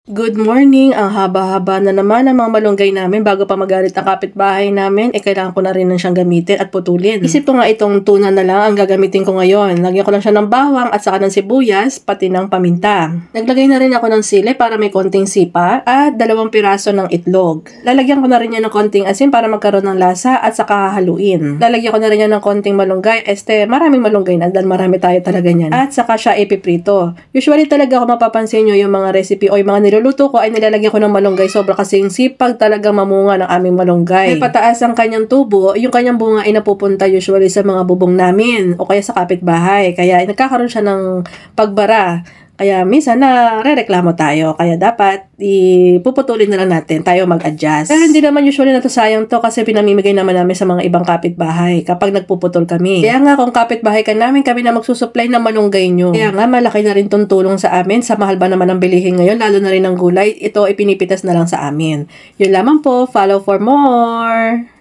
Good morning! Ang haba-haba na naman ng mga malunggay namin bago pa magalit ang kapitbahay namin, kailangan ko na rin siyang gamitin at putulin. Isip ko nga itong tuna na lang ang gagamitin ko ngayon. Lagyan ko lang siya ng bawang at saka ng sibuyas, pati ng paminta. Naglagay na rin ako ng sili para may konting sipa at 2 piraso ng itlog. Lalagyan ko na rin yan ng konting asin para magkaroon ng lasa at saka haluin. Lalagyan ko na rin yan ng konting malunggay. Maraming malunggay na dahil marami tayo talaga niyan. At saka siya ipiprito. Usually talaga ako mapapansin nyo yung mga recipe o yung mga niluluto ko ay nilalagyan ko ng malunggay. Sobra kasing sipag talaga mamunga ng aming malunggay. May pataas ang kanyang tubo, yung kanyang bunga ay napupunta usually sa mga bubong namin o kaya sa kapitbahay. Kaya nagkakaroon siya ng pagbara. Kaya minsan na rereklamo tayo. Kaya dapat ipuputulin na lang natin. Tayo mag-adjust. Pero hindi naman usually natusayang to kasi pinamimigay naman namin sa mga ibang kapitbahay kapag nagpuputol kami. Kaya nga kung kapitbahay ka namin, kami na magsusupply ng malunggay nyo. Kaya nga malaki na rin tong tulong sa amin. Sa mahal ba naman ang bilihin ngayon, lalo na rin ng gulay, ito ipinipitas na lang sa amin. Yun lamang po. Follow for more!